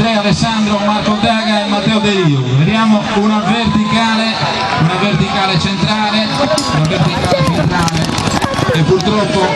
Andrea Alessandro, Marco Daga e Matteo De Io. Vediamo una verticale centrale e purtroppo